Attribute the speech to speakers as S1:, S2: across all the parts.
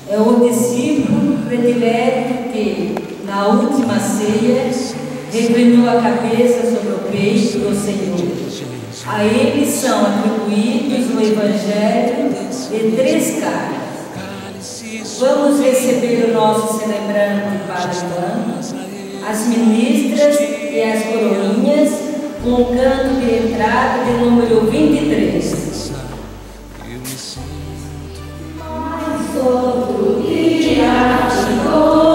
S1: É o discípulo predileto que, na última ceia, reclinou a cabeça sobre o peito do Senhor. A ele são atribuídos o Evangelho de 3 cartas. Vamos receber o nosso celebrante Padre Mano, as ministras e as coroinhas, com o canto de entrada de número 23. Mais outro dia chegou.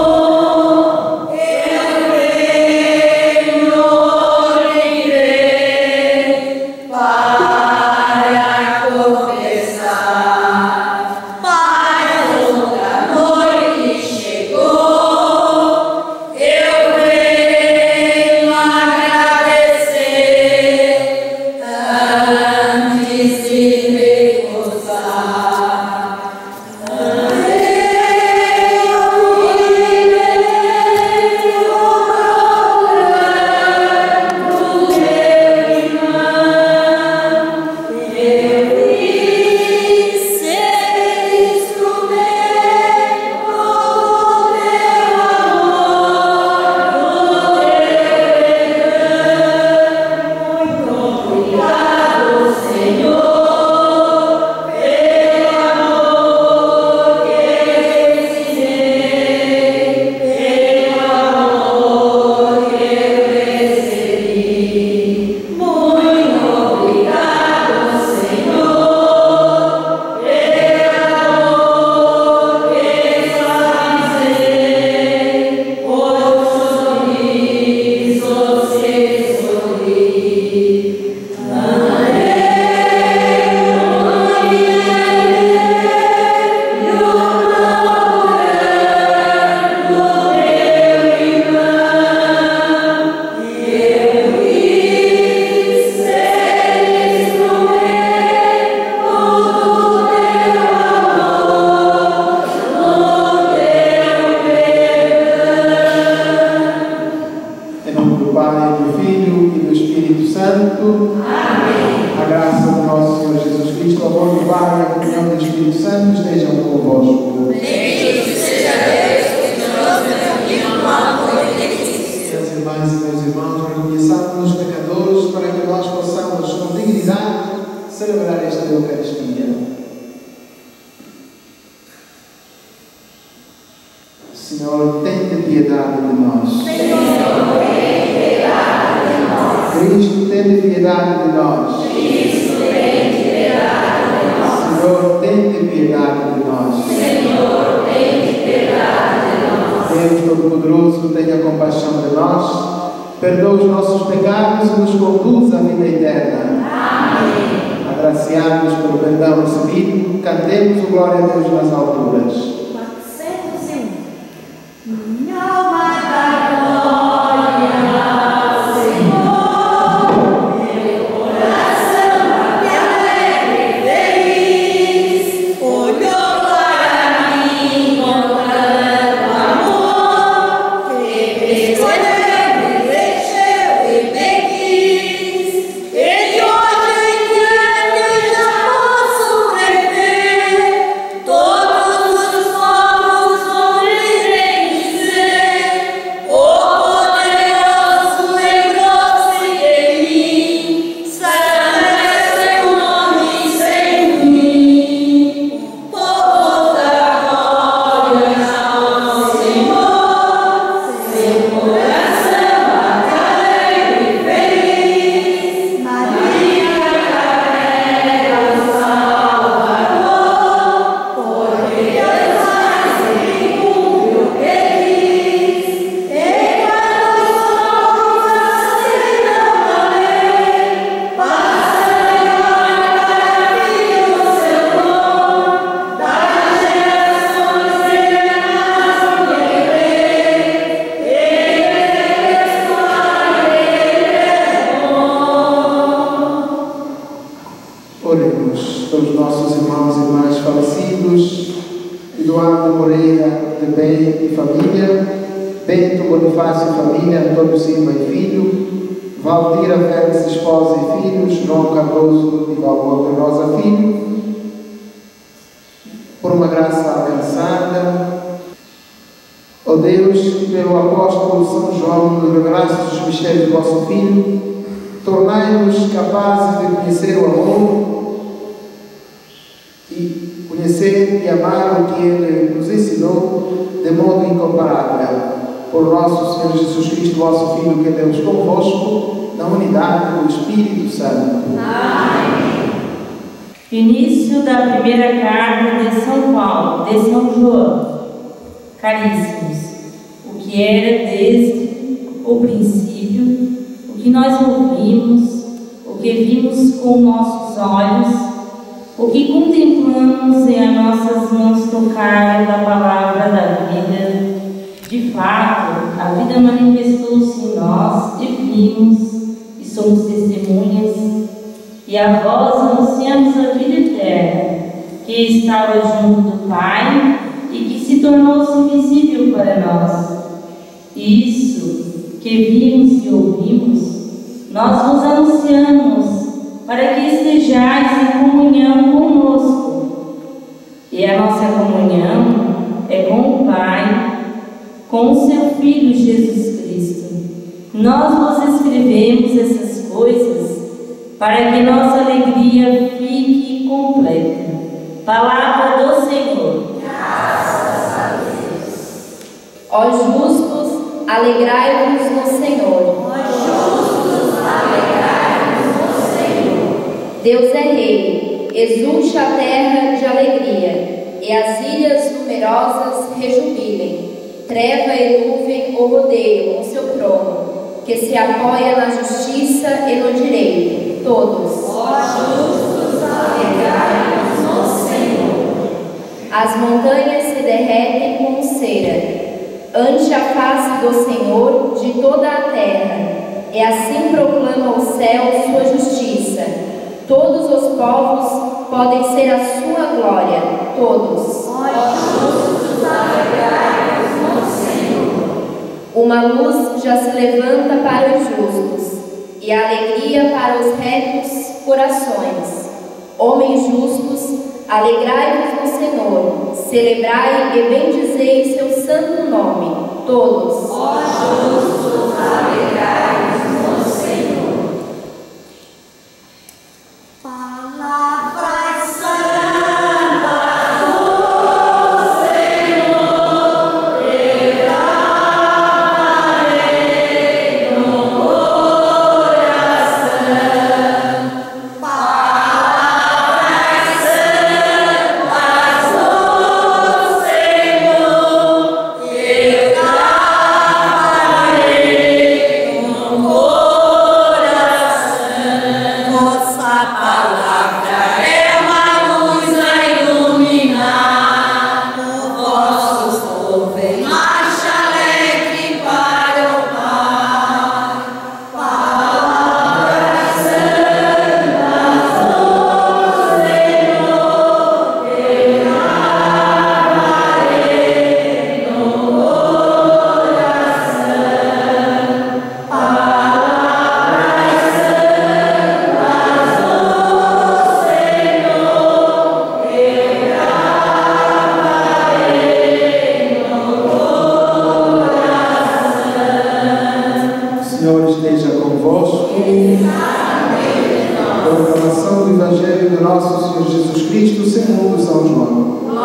S2: Senhor, tenha piedade de nós. Senhor, tenha piedade de nós. Cristo, tenha piedade de nós. Cristo, tenha piedade de nós. Senhor, tenha piedade de nós. Senhor, tenha piedade de nós. Deus Todo-Poderoso, tenha compaixão de nós. Perdoa os nossos pecados e nos conduz à vida eterna. Amém. Agraciados pelo perdão recebido, cantemos o glória a Deus nas alturas. Oremos pelos nossos irmãos e irmãs falecidos, Eduardo Moreira de Bem e família, Bento Bonifácio e família, Antônio Silva e filho, Valdira Félix, esposa e filhos, João Cardoso e Valmor Rosa filho, por uma graça alcançada. Ó Deus, que pelo apóstolo São João nos revelastes os mistérios do vosso Filho, tornai-nos capazes de conhecer o amor e conhecer e amar o que Ele nos ensinou de modo incomparável. Por nosso Senhor Jesus Cristo, vosso Filho, que é Deus convosco, na unidade do Espírito Santo.
S1: Amém. Início da primeira carta de São Paulo, de São João. Caríssimos, o que era desde o princípio, o que nós ouvimos, o que vimos com nossos olhos, o que contemplamos e as nossas mãos tocaram da palavra da vida. De fato, a vida manifestou-se em nós e vimos, e somos testemunhas, e a vós anunciamos a vida eterna, que estava junto do Pai e que se tornou-se visível para nós. Isso que vimos e ouvimos, nós vos anunciamos, para que estejais em comunhão conosco. E a nossa comunhão é com o Pai, com o seu Filho Jesus Cristo. Nós vos escrevemos essas coisas para que nossa alegria fique completa. Palavra do Senhor. Graças a Deus.
S3: Ó justos, alegrai-vos no Senhor.
S1: Ó justos, alegrai-vos no Senhor.
S3: Deus é Rei, exulte a terra de alegria, e as ilhas numerosas rejubilem. Treva e nuvem o rodeiam o seu trono, que se apoia na justiça e no direito. Todos.
S1: Ó justos, alegrai-vos no Senhor.
S3: As montanhas se derretem como cera ante a face do Senhor de toda a terra, e assim proclama o céu sua justiça. Todos os povos podem ser a sua glória. Todos.
S1: Ó justos, alegrai-vos no Senhor.
S3: Uma luz já se levanta para os justos, e a alegria para os retos corações. Homens justos, alegrai-vos no Senhor, celebrai e bendizei seu santo nome. Todos.
S1: Ó justos, alegrai-vos no Senhor. Palavras santas do Senhor, levarei no coração. Palavras santas do Senhor, levarei no coração. Vossa palavra é uma luz a iluminar o vosso povo em marcha alegre para o Pai. Palavras santas do Senhor, levarei no coração. Palavras santas do Senhor, levarei no coração.
S2: O Senhor esteja convosco. Proclamação do Evangelho do nosso Senhor Jesus Cristo segundo São João.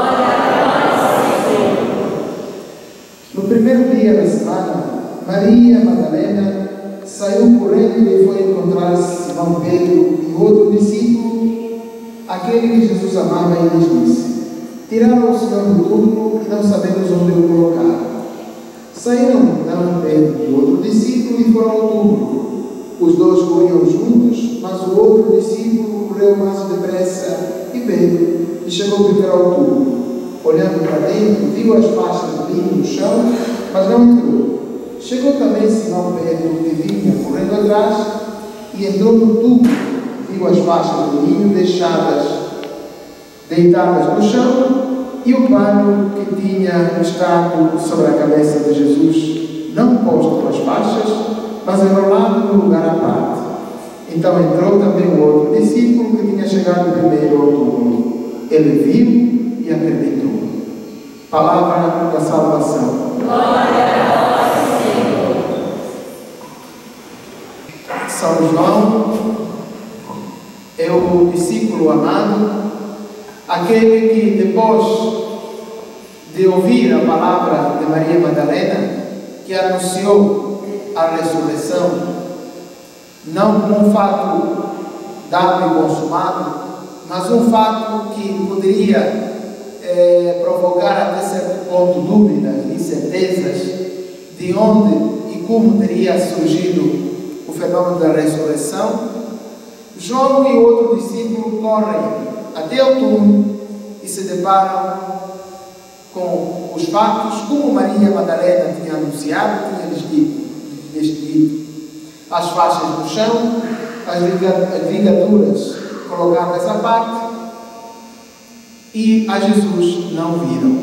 S2: No primeiro dia da semana, Maria Madalena saiu correndo e foi encontrar Simão Pedro e outro discípulo, aquele que Jesus amava, e lhes disse: tiraram o Senhor do túmulo e não sabemos onde o colocaram. Saíram então Pedro e outro discípulo e foram ao túmulo. Os dois corriam juntos, mas o outro discípulo correu mais depressa e veio e chegou primeiro ao túmulo. Olhando para dentro, viu as faixas de linho no chão, mas não entrou. Chegou também Simão Pedro, que vinha correndo atrás, e entrou no túmulo, viu as faixas de linho deitadas no chão, e o pano que tinha estado sobre a cabeça de Jesus, não posto com as faixas, mas enrolado no lugar à parte. Então entrou também o outro discípulo que tinha chegado primeiro ao túmulo. ele viu e acreditou. Palavra da salvação.
S1: Glória a vós, Senhor.
S2: São João é o discípulo amado, aquele que depois de ouvir a palavra de Maria Madalena, que anunciou a ressurreição, não como um fato dado e consumado, mas um fato que poderia provocar até certo ponto dúvidas, incertezas de onde e como teria surgido o fenômeno da ressurreição. João e outro discípulo correm até ao túmulo e se deparam com os fatos como Maria Madalena tinha anunciado, tinha lhes dito. As faixas no chão, as ligaduras colocadas à parte, e a Jesus não viram.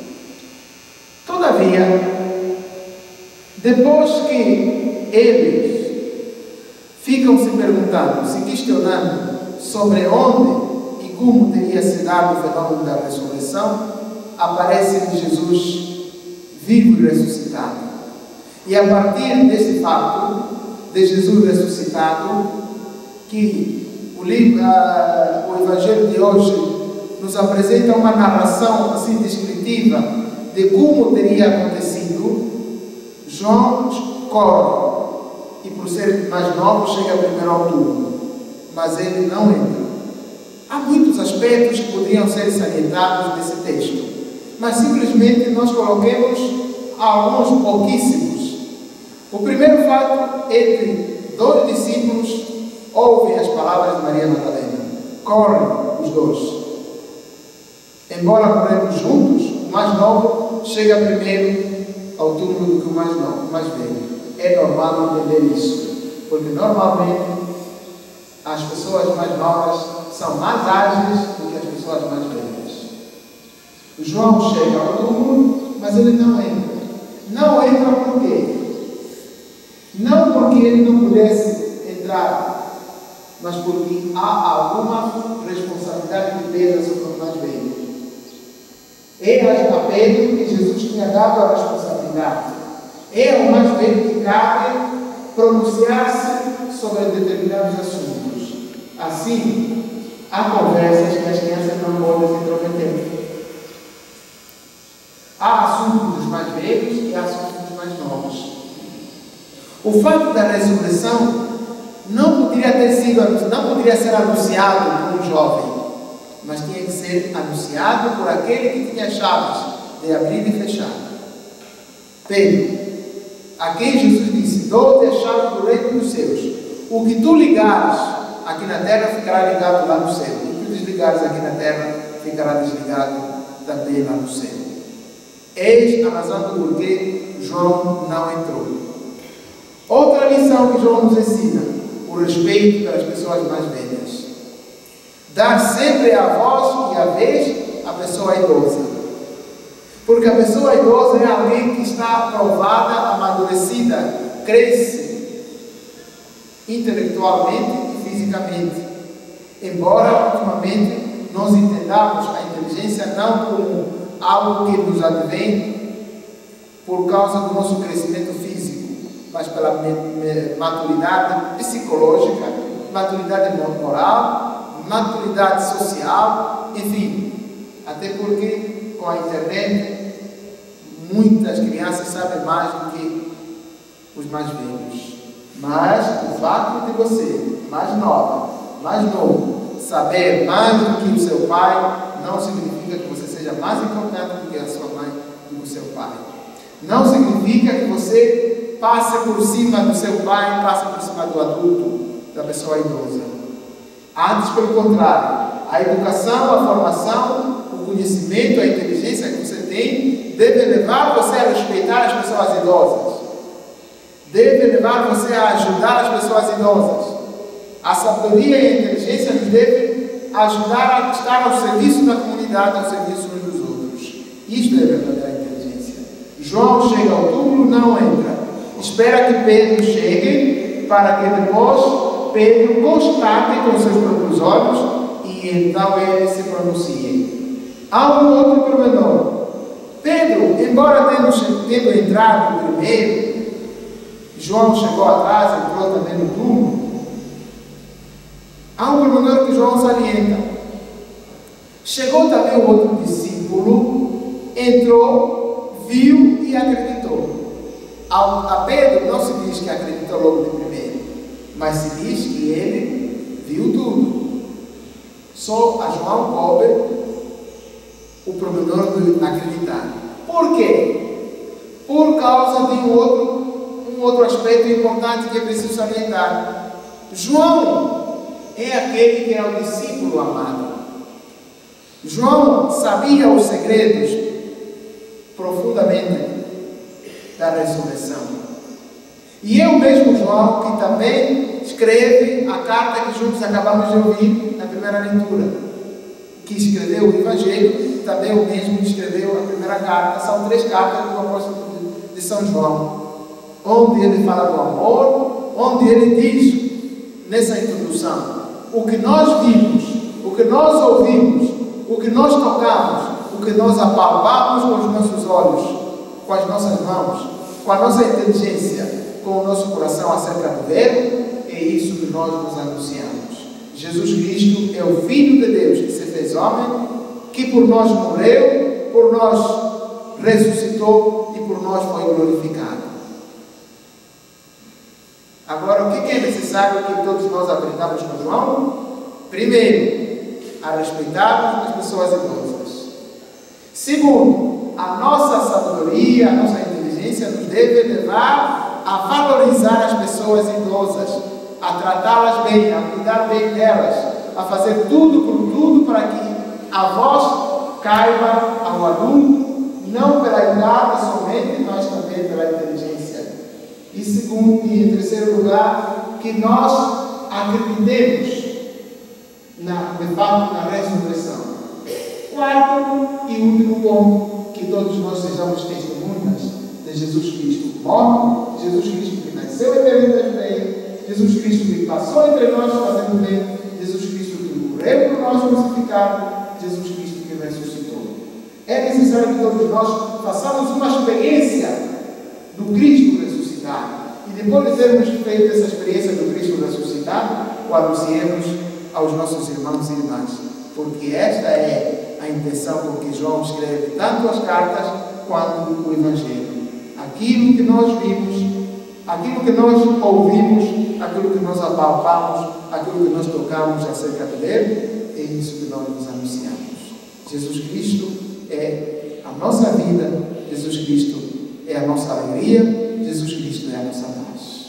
S2: Todavia, depois que eles ficam se perguntando, se questionando sobre onde e como teria se dado o fenômeno da ressurreição, aparece Jesus vivo e ressuscitado. E a partir desse fato de Jesus ressuscitado, que o Evangelho de hoje nos apresenta uma narração assim descritiva de como teria acontecido, João corre e, por ser mais novo, chega primeiro ao túmulo, mas ele não entra. Há muitos aspectos que poderiam ser salientados nesse texto, mas simplesmente nós coloquemos alguns pouquíssimos. O primeiro fato é que dois discípulos ouvem as palavras de Maria Madalena, correm os dois. Embora corremos juntos, o mais novo chega primeiro ao túmulo do que o mais novo, o mais velho. É normal entender isso, porque normalmente as pessoas mais novas são mais ágeis do que as pessoas mais velhas. O João chega ao túmulo, mas ele não entra. Não entra por quê? Não porque ele não pudesse entrar, mas porque há alguma responsabilidade de Pedro sobre o mais velho. É a Pedro que Jesus tinha dado a responsabilidade. É o mais velho que cabe pronunciar-se sobre determinados assuntos. Assim, há conversas que as crianças não podem se intrometer. Há assuntos dos mais velhos e há assuntos dos mais novos. O fato da ressurreição não poderia ser anunciado por um jovem, mas tinha que ser anunciado por aquele que tinha chaves de abrir e fechar. Pedro, a quem Jesus disse: dou-te a chave do reino dos céus. O que tu ligares aqui na terra ficará ligado lá no céu. O que tu desligares aqui na terra ficará desligado também lá no céu. Eis a razão do porquê João não entrou. Outra lição que João nos ensina: o respeito pelas pessoas mais velhas. Dar sempre a voz e a vez à pessoa idosa. Porque a pessoa idosa é alguém que está aprovada, amadurecida, cresce intelectualmente e fisicamente. Embora, ultimamente, nós entendamos a inteligência não como algo que nos advém por causa do nosso crescimento físico, mas pela maturidade psicológica, maturidade moral, maturidade social, enfim. Até porque com a internet muitas crianças sabem mais do que os mais velhos. Mas o fato de você, mais novo, saber mais do que o seu pai, não significa que você seja mais importante do que a sua mãe, do que o seu pai. Não significa que você passe por cima do seu pai, passe por cima do adulto, da pessoa idosa. Antes, pelo contrário, a educação, a formação, o conhecimento, a inteligência que você tem deve levar você a respeitar as pessoas idosas. Deve levar você a ajudar as pessoas idosas. A sabedoria e a inteligência nos deve ajudar a estar ao serviço da comunidade, ao serviço uns dos outros. Isto é a verdadeira inteligência. João chega ao túmulo, não entra. Espera que Pedro chegue, para que depois Pedro constate com seus próprios olhos e e então ele se pronuncia. Há um outro pormenor. Pedro, embora tendo entrado primeiro, João chegou atrás, entrou também no túmulo. Há um pormenor que João salienta. Chegou também o outro discípulo, entrou, viu e acreditou. A Pedro não se diz que acreditou logo de primeiro, mas se diz que ele viu tudo. Só a João coube o pormenor de acreditar. Por quê? Por causa de um outro aspecto importante que é preciso salientar. João é aquele que é o discípulo amado. João sabia os segredos profundamente da ressurreição. E é o mesmo João que também escreve a carta que juntos acabamos de ouvir na primeira leitura, que escreveu o Evangelho, também o mesmo que escreveu a primeira carta. São 3 cartas do apóstolo de São João, onde ele fala do amor, onde ele diz, nessa introdução, o que nós vimos, o que nós ouvimos, o que nós tocamos, o que nós apalpamos com os nossos olhos, com as nossas mãos, com a nossa inteligência, com o nosso coração acerca do Verbo, é isso que nós nos anunciamos. Jesus Cristo é o Filho de Deus que se fez homem, que por nós morreu, por nós ressuscitou e por nós foi glorificado. Agora, o que é necessário que todos nós aprendamos com João? Primeiro, a respeitarmos as pessoas idosas. Segundo, a nossa sabedoria, a nossa inteligência nos deve levar a valorizar as pessoas idosas, a tratá-las bem, a cuidar bem delas, a fazer tudo por tudo para que a voz caiba ao aluno, não pela idade somente, mas também pela inteligência. E segundo, e em terceiro lugar, que nós acreditemos de fato na ressurreição. Quarto e último ponto, que todos nós sejamos testemunhas de Jesus Cristo morto, Jesus Cristo que nasceu em Belém da Judeia, Jesus Cristo que passou entre nós fazendo bem, Jesus Cristo que morreu por nós crucificado, Jesus Cristo que ressuscitou. É necessário que todos nós façamos uma experiência do Cristo ressuscitado. E depois de termos feito essa experiência do Cristo ressuscitado, o anunciemos aos nossos irmãos e irmãs. Porque esta é a intenção com que João escreve tanto as cartas quanto o Evangelho. Aquilo que nós vimos, aquilo que nós ouvimos, aquilo que nós apalpamos, aquilo que nós tocamos acerca dele, é isso que nós nos anunciamos. Jesus Cristo é a nossa vida, Jesus Cristo é a nossa alegria, Jesus Cristo é a nossa paz.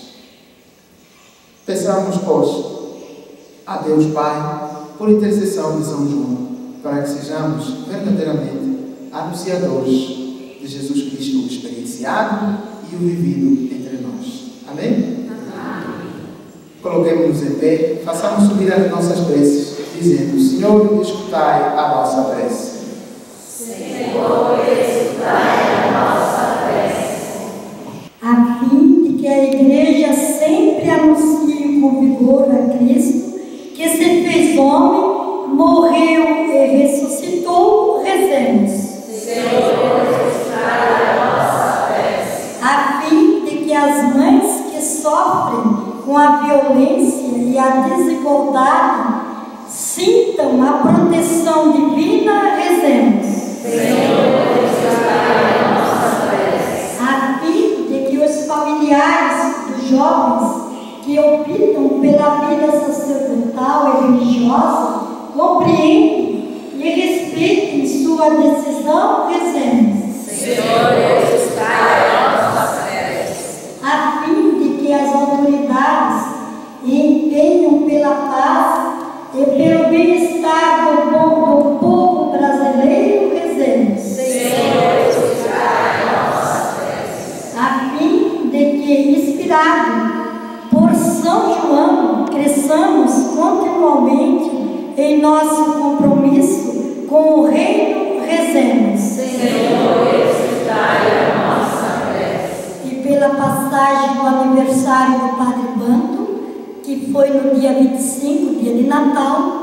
S2: Peçamos, pois, a Deus Pai, por intercessão de São João, para que sejamos verdadeiramente anunciadores de Jesus Cristo, o experienciado e o vivido entre nós. Amém? Amém. Coloquemos-nos em pé, façamos subir as nossas preces, dizendo: Senhor, escutai a nossa prece.
S4: Senhor, escutai a nossa prece.
S5: A fim de que a Igreja sempre anuncie com vigor a Cristo, que se fez homem, morreu e ressuscitou, rezemos.
S4: Senhor, escutai a nossa prece.
S5: A fim de que as mães que sofrem com a violência e a desigualdade sintam a proteção divina, rezemos.
S4: Senhor, escutai a nossa prece.
S5: A fim de que os familiares dos jovens que optam pela vida sacerdotal e religiosa compreendem e respeitem sua decisão, rezemos.
S4: Senhor, escutai a nossa prece.
S5: A fim de que as autoridades empenham pela paz e pelo bem-estar do povo brasileiro, rezemos.
S4: Senhor, escutai a nossa prece.
S5: A fim de que, inspirado por São João, cresçamos continuamente em nosso compromisso com o Reino, rezemos.
S4: Senhor, escutai a nossa prece.
S5: E pela passagem do aniversário do Padre Bando, que foi no dia 25, dia de Natal,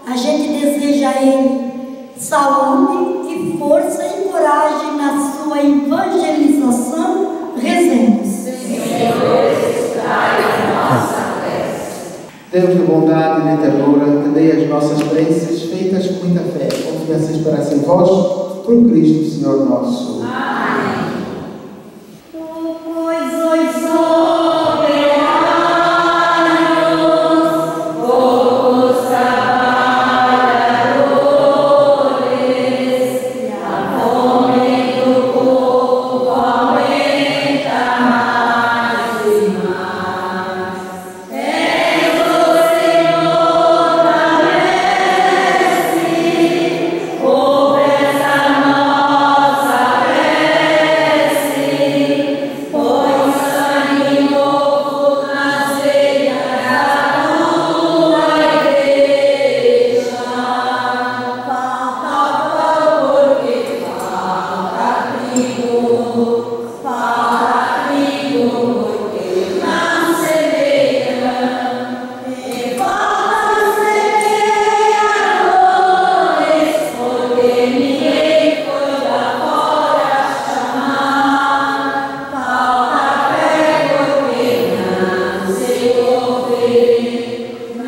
S5: A gente deseja a Ele saúde e força e coragem na sua evangelização. Rezemos.
S4: Senhor, escutai a nossa prece.
S2: Deus de bondade e de ternura, atendei as nossas preces feitas com muita fé, confiança e esperança em vós, por Cristo, Senhor nosso.
S4: Amém.
S5: Pois hoje soberano,
S4: Os trabalhadores e a fome do povo aumenta mais e mais. És o Senhor da prece, ouve essa nossa prece, põe sangue novo nas veias da tua igreja. Falta pão porque falta trigo porque não semeia, e falta semeadores porque ninguém foi lá fora chamar. Falta fé porque não se ouve porque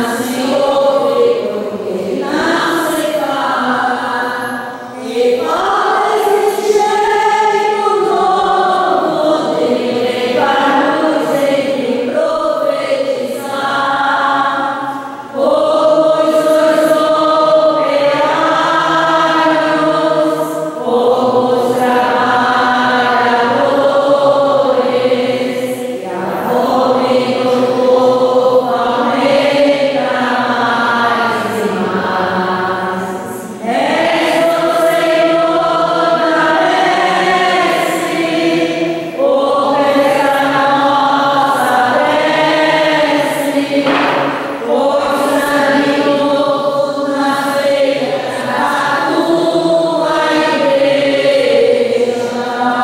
S4: não se fala. E falta esse jeito novo de levar-nos e de profetizar. Pois os operários, os trabalhadores, e a fome do povo aumenta mais e mais. És o Senhor da prece, ouve essa nossa prece, põe sangue novo nas veias da tua igreja.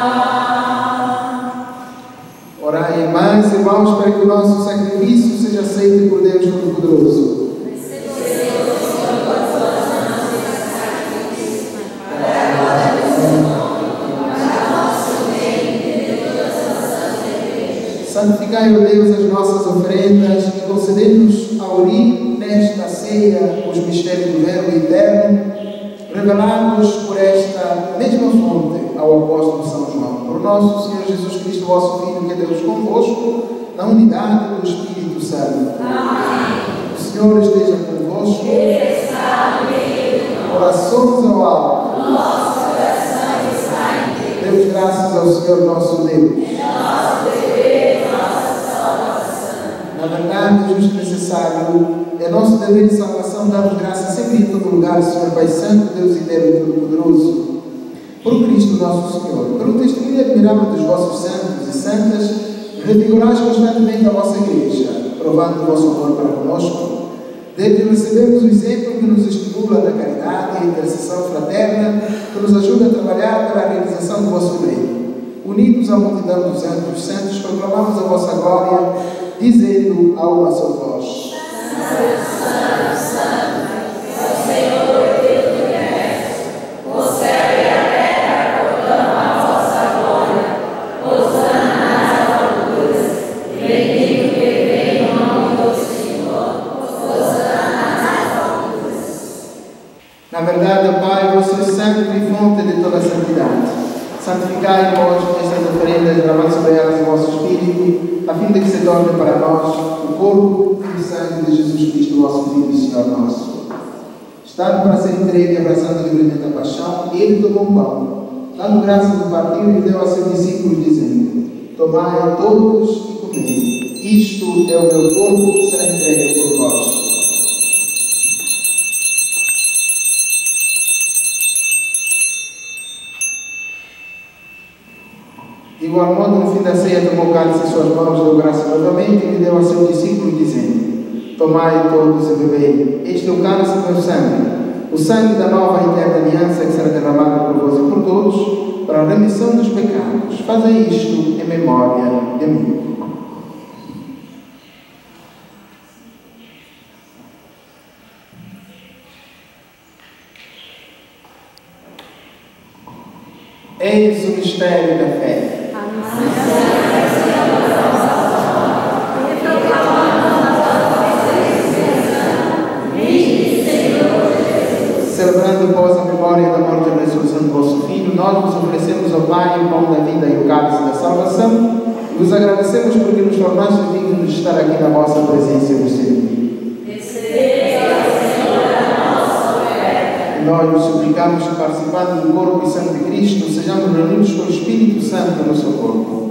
S2: Orai, irmãs e irmãos, para que o nosso sacrifício seja aceito por Deus Todo-Poderoso. Santificai, ó Deus, as nossas oferendas e concedei-nos a unir nesta ceia os mistérios do Verbo eterno, revelados por esta mesma fonte ao apóstolo São João. Por nosso Senhor Jesus Cristo, vosso Filho, que é Deus convosco, na unidade do Espírito Santo.
S4: Amém.
S2: O Senhor esteja convosco.
S4: Está no meio de nós.
S2: Orações ao alto.
S4: Nosso coração está em Deus.
S2: Demos graças ao Senhor nosso Deus.
S4: Nosso dever, nossa salvação.
S2: Na verdade, justo e necessário, é nosso dever de salvação darmos graças sempre em todo lugar, Senhor Pai Santo, Deus eterno e todo-poderoso. Por Cristo nosso Senhor, pelo testemunho admirável dos vossos santos e santas, revigorais constantemente a vossa Igreja, provando o vosso amor para conosco. Desde recebemos o exemplo que nos estimula na caridade e intercessão fraterna, que nos ajuda a trabalhar para a realização do vosso reino. Unidos à multidão dos santos santos, proclamamos a vossa glória, dizendo a uma só voz:
S4: Santo, Santo, é o Senhor Deus do universo. O céu e a terra proclamam a vossa glória. Hosana nas alturas. Bendito que vem em nome do Senhor. Hosana nas alturas.
S2: Na verdade, Pai, vós sois santo e fonte de toda a santidade. Santificai vós estas oferendas, derramando sobre elas o vosso Espírito, a fim de que se torne para nós o corpo e o sangue de Jesus Cristo, vosso Filho e Senhor nosso. Estando para ser entregue e abraçando livremente a paixão, ele tomou o pão, dando graças do partiu e deu a seus discípulos, dizendo: Tomai todos e comei. Isto é o meu corpo que será entregue por vós. De igual modo, no fim da ceia, tomou o cálice em suas mãos, deu graça novamente e lhe deu a seus discípulos, dizendo: Tomai todos e bebei. Este é o cálice do meu sangue, o sangue da nova e eterna aliança que será derramado por vós e por todos, para a remissão dos pecados. Fazei isto em memória de mim. Eis o mistério da fé. Celebrando após a memória da morte e ressurreição do vosso Filho, nós vos oferecemos ao Pai o pão da vida e o cálice da salvação. E vos agradecemos porque nos tornaste dignos de estar aqui na vossa presença e vos servir. E nós vos suplicamos que, participando do corpo e sangue de Cristo, sejamos reunidos com o Espírito Santo no seu corpo.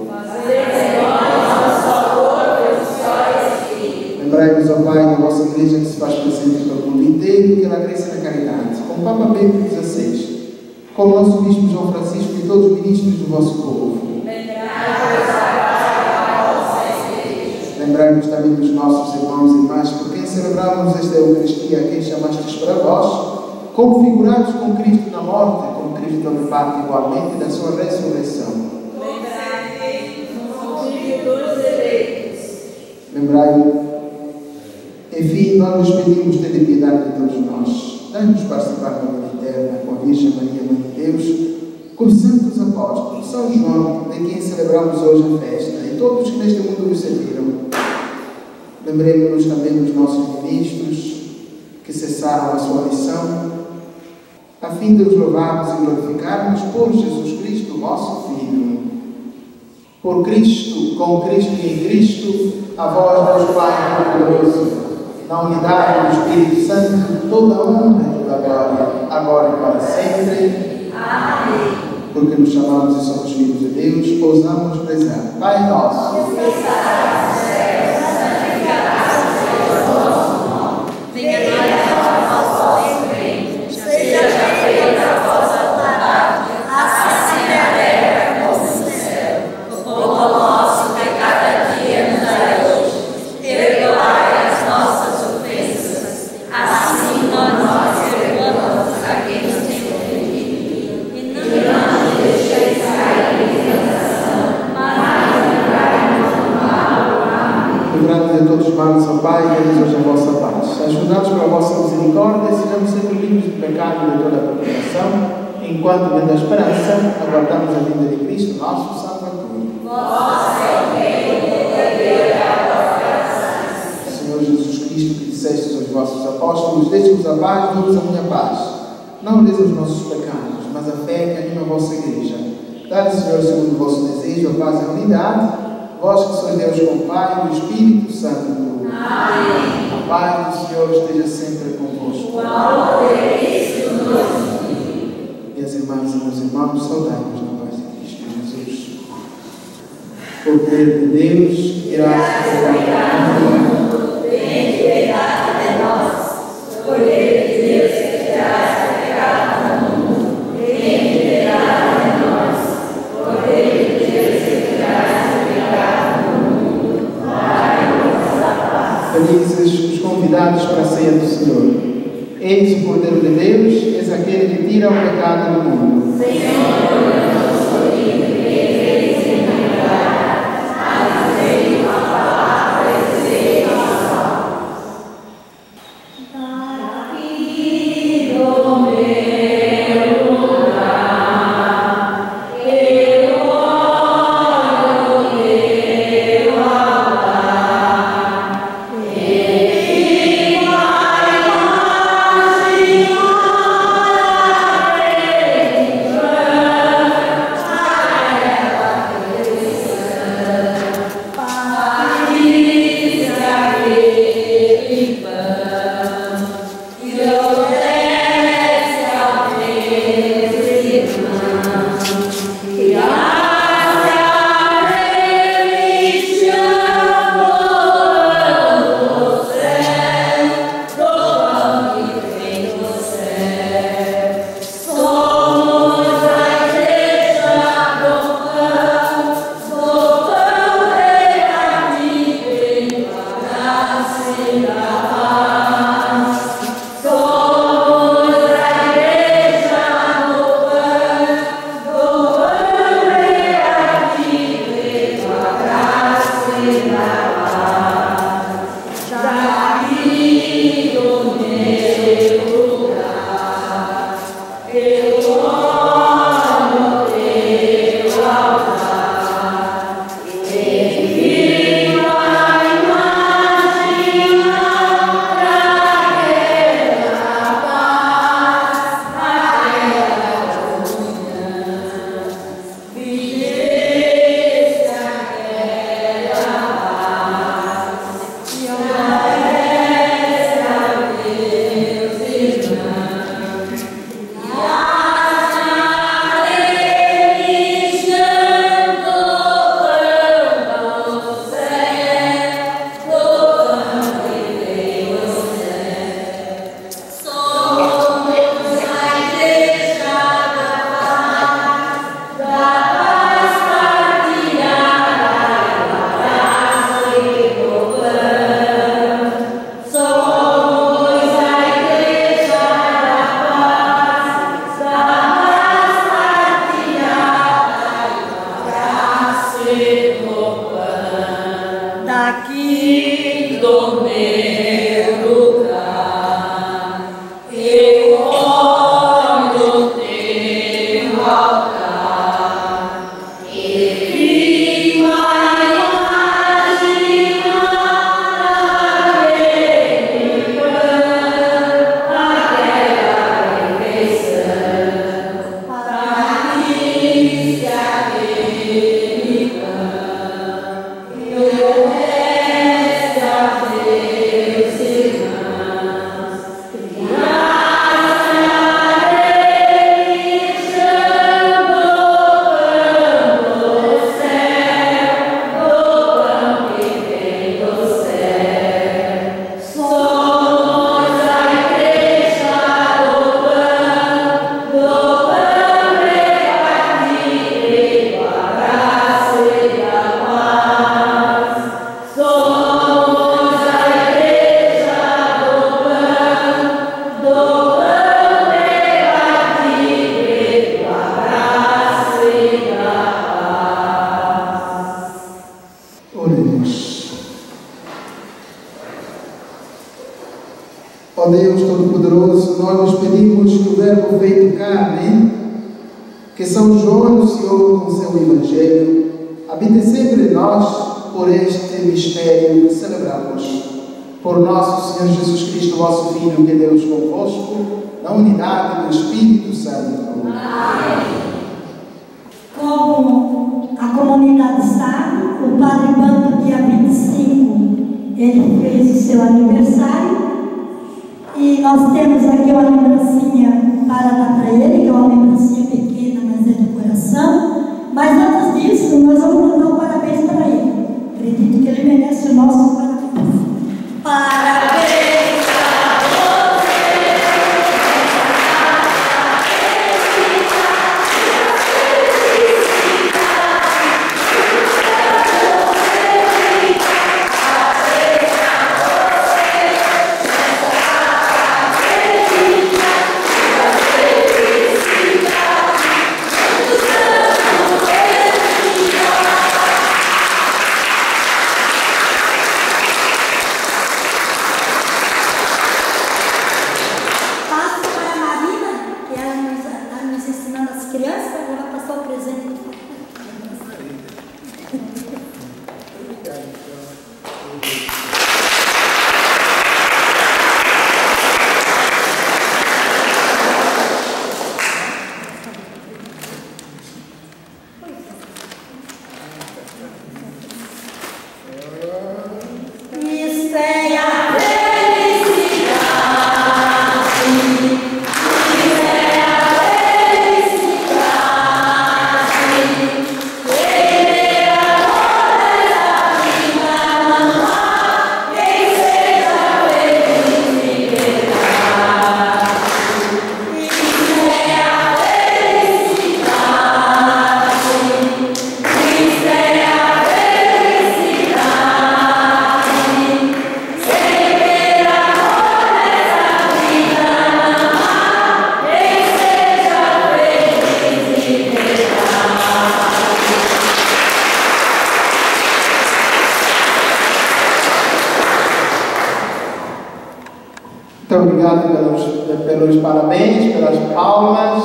S2: Lembrai-vos, ó Pai, da vossa Igreja que se faz presente pelo mundo inteiro e que ela cresce na caridade, com o Papa Bento XVI, com o nosso Bispo João Francisco e todos os ministros do vosso povo. Lembrai-vos também dos nossos irmãos e irmãs, por quem celebramos esta Eucaristia, a quem chamastes para vós, como figurados com Cristo na morte, com Cristo também parte igualmente da sua ressurreição. Lembrai-vos. Enfim, nós nos pedimos ter piedade de todos nós. Dai-nos participar da vida eterna com a Virgem Maria, Mãe de Deus, com os santos apóstolos, São João, de quem celebramos hoje a festa, e todos que neste mundo nos serviram. Lembremos-nos também dos nossos ministros que cessaram a sua missão, a fim de os louvarmos e glorificarmos por Jesus Cristo, vosso Filho. Por Cristo, com Cristo e em Cristo, a vós, Deus Pai poderoso, na unidade do Espírito Santo, toda a honra e toda a glória, agora e para sempre. Amém. Porque nos chamamos e somos filhos de Deus, ousamos rezar. Pai nosso, que estás no céu, santificado seja o vosso nome. Venha a nós o vosso reino. Seja feita a vossa vontade, assim na terra como no céu. O pão nosso de cada dia nos dai hoje. Perdoai as nossas ofensas, assim nós perdoamos a quem nos tem ofendido. E não nos deixeis cair em tentação, mas livrai-nos do mal. Livrando de todos os males, ó Pai, e dai-nos hoje a vossa paz. Ajudados pela vossa misericórdia, sejamos sempre livres de pecado e de toda a condenação, enquanto, vendo a esperança, aguardamos a vinda de Cristo, nosso Salvador. Vosso é o reino, o poder e a glória. Senhor Jesus Cristo, que dissestes aos vossos apóstolos, deixe-vos a paz, dou-vos a minha paz. Não olheis os nossos pecados, mas a fé que anima a vossa Igreja. Dai, Senhor, segundo o vosso desejo, a paz e a unidade, vós que sois Deus com o Pai e o Espírito Santo. Amém. A paz do Senhor esteja sempre convosco. E as irmãs e meus irmãos, saudai-vos na paz de Cristo Jesus. O poder de Deus, graças a Deus, tem piedade de nós. O poder de Deus, que traz pecado no mundo, tem piedade de nós. O poder de Deus, que traz pecado no mundo, dai-nos a paz. Felizes os convidados para a ceia do Senhor. Eis o Cordeiro de Deus, eis aquele que tira o pecado do mundo. Senhor, eu sou livre, eis em minha verdade, mas veio uma palavra e veio a salva. Aqui do meu lugar, eu oro no teu altar. Vai, Ó Deus Todo-Poderoso, nós nos pedimos que o Verbo feito carne, que São João anunciou com seu Evangelho, habite sempre em nós por este mistério que celebramos. Por nosso Senhor Jesus Cristo, vosso Filho, que é Deus convosco, na unidade do Espírito Santo.
S5: Amém. Como a comunidade sabe, o Padre Bando, dia 25, ele fez o seu aniversário. E nós temos aqui uma lembrancinha para dar para ele, que é uma lembrancinha pequena, mas é do coração. Mas antes disso, nós vamos mandar um parabéns para ele. Acredito que ele merece o nosso parabéns. Parabéns a você!
S2: Muito obrigado pelos parabéns, pelas palmas,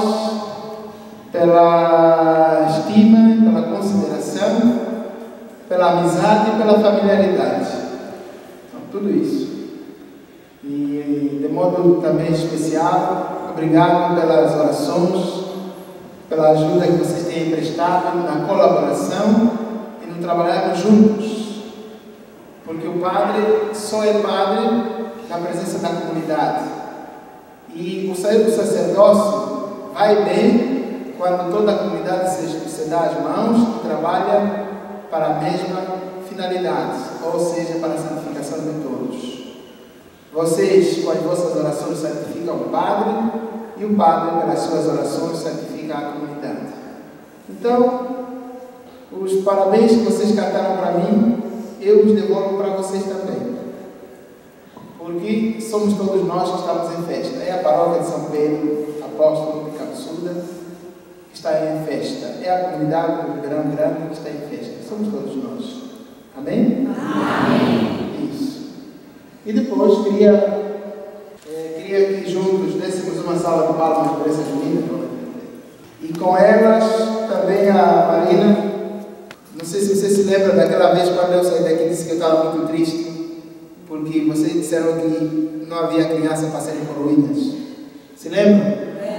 S2: pela estima, pela consideração, pela amizade e pela familiaridade. Então, tudo isso. E de modo também especial, obrigado pelas orações, pela ajuda que vocês têm prestado na colaboração e no trabalharmos juntos. Porque o padre só é padre na presença da comunidade. E o sair do sacerdócio vai bem quando toda a comunidade se dá as mãos e trabalha para a mesma finalidade, ou seja, para a santificação de todos. Vocês, com as vossas orações, santificam o Padre, e o Padre, pelas suas orações, santifica a comunidade. Então, os parabéns que vocês cantaram para mim, eu os devolvo para vocês também. Porque somos todos nós que estamos em festa. É a paróquia de São Pedro, apóstolo de Capsuda, que está em festa. É a comunidade do Ribeirão Grande que está em festa. Somos todos nós. Amém? Amém. Isso. E depois queria que juntos dessemos uma salva de palmas para essas meninas. E com elas também a Marina. Não sei se você se lembra daquela vez quando eu saí daqui e disse que eu estava muito triste, porque vocês disseram que não havia criança para serem coroinhas. Se lembram?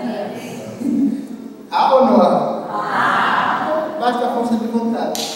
S2: Há ou não há? Basta a força de vontade.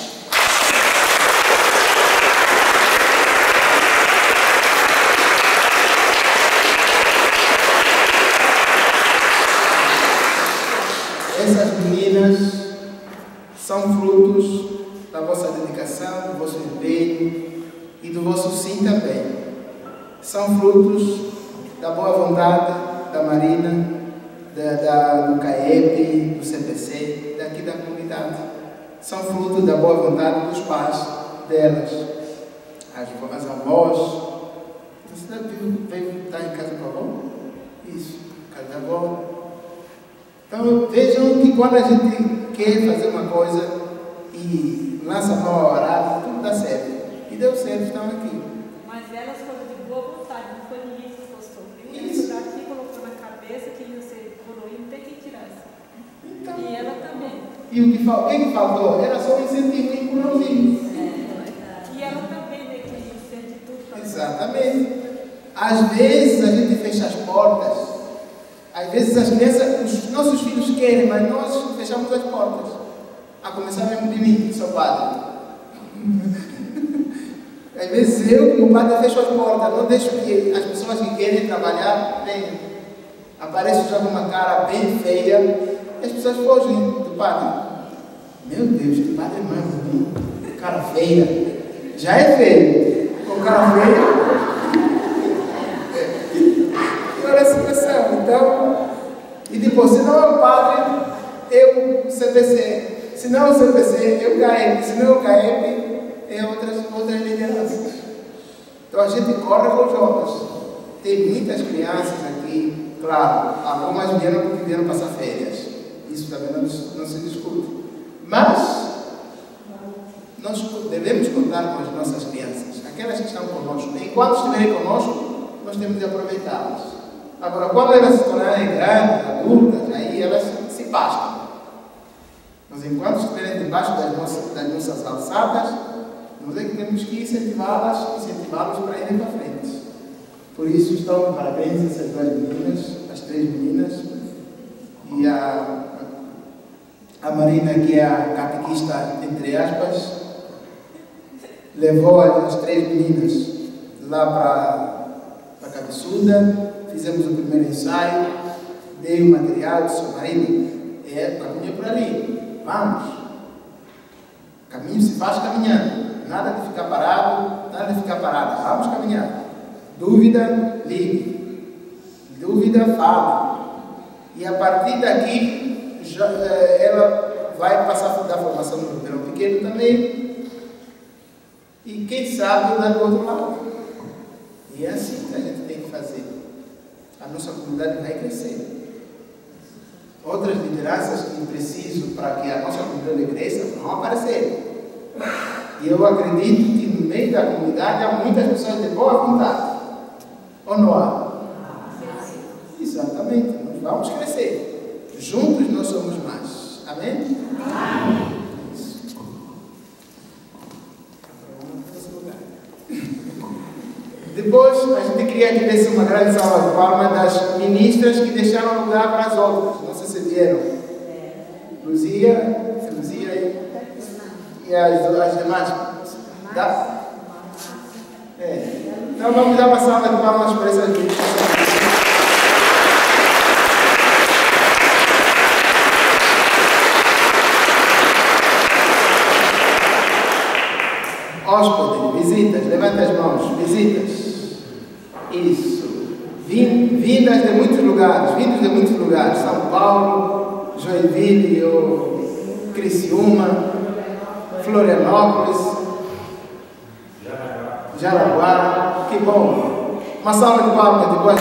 S2: Essas meninas são frutos da vossa dedicação, do vosso empenho e do vosso sim também. São frutos da boa vontade da Marina, do CAEP, do CPC, daqui da comunidade. São frutos da boa vontade dos pais delas, as avós. Você veio estar em casa com a avó? Isso, casa da avó. Então vejam que quando a gente quer fazer uma coisa e lança a mão ao arado, tudo dá certo. E deu certo, estão aqui.
S6: Mas elas foram de boa vontade, não foi ninguém que gostou. Isso daqui colocou na cabeça que ia ser coroinha, não tem que tirar isso. Então, e ela também.
S2: E o que faltou? Era só um incentivo e um empurrãozinho.
S6: E ela também, né, que fez de tudo.
S2: Exatamente. Às vezes a gente fecha as portas. Às vezes as crianças, os nossos filhos querem, mas nós fechamos as portas. A começar mesmo de mim, que sou padre. Às vezes eu, como padre, fecho as portas, não deixo que as pessoas que querem trabalhar venham. Aparece já com uma cara bem feia e as pessoas fogem do padre. Meu Deus, que padre mais bonito, cara feia. Já é feio, com cara feia. Olha a situação, então, e depois, se não é o padre, eu o CPC, se não é o CPC, eu o CAEP, se não é o CAEP, é outras lideranças. Então a gente corre com os jovens. Tem muitas crianças aqui, claro, algumas vieram porque vieram passar férias, isso também não se discute, mas nós devemos contar com as nossas crianças, aquelas que estão conosco, enquanto estiverem conosco, nós temos de aproveitá-las. Agora, quando elas se tornarem grandes, adultas, aí elas se bastam. Mas enquanto estiverem debaixo das nossas alçadas, nós é que temos que incentivá-los para irem para frente. Por isso estão de parabéns essas duas meninas, as três meninas, e a Marina, que é a catequista, entre aspas, levou as três meninas lá para Cabeçuda. Fizemos o primeiro ensaio, dei o material, disse: Marina, caminha por ali, vamos. Caminho se faz caminhando, nada de ficar parado, vamos caminhar. Dúvida, ligue. Dúvida, fale. E a partir daqui, ela vai passar a dar formação no Ribeirão Pequeno também. E quem sabe lá do outro lado. E é assim que a gente tem que fazer. A nossa comunidade vai crescer. Outras lideranças que precisam para que a nossa comunidade cresça vão aparecer. E eu acredito que no meio da comunidade há muitas pessoas de boa vontade. Ou não há? Exatamente. Nós vamos crescer. Juntos nós somos mais. Amém? Amém. Depois, a gente queria que desse uma grande salva de palmas das ministras que deixaram lugar para as outras. Não sei se vieram. Luzia e as demais. Então vamos dar uma salva de palmas para essas ministras. Hóspedes, visitas, levanta as mãos, visitas. Isso. Vindas de muitos lugares, São Paulo, Joinville, Criciúma, Florianópolis, Jaraguá. Que bom. Uma salva de palmas depois.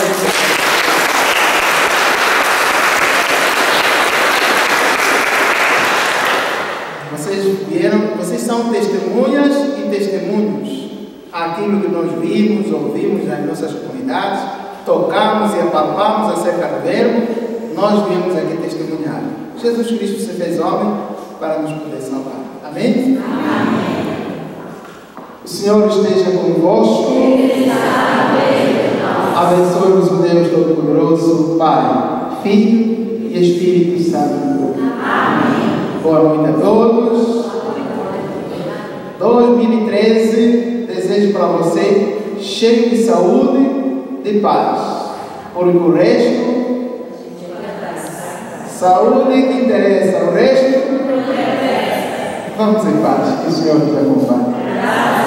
S2: Vocês são testemunhas e testemunhos àquilo que nós vimos, ouvimos nas nossas comunidades, tocamos e apalpamos acerca do verbo, nós viemos aqui testemunhar. Jesus Cristo se fez homem para nos poder salvar. Amém?
S4: Amém.
S2: O Senhor esteja convosco. Abençoe-vos o Deus Todo-Poderoso, Pai, Filho e Espírito Santo.
S4: Amém.
S2: Boa noite a todos. 2013, desejo para você cheio de saúde, de paz, porque o resto, saúde que interessa, o resto, vamos em paz, que o Senhor nos acompanhe.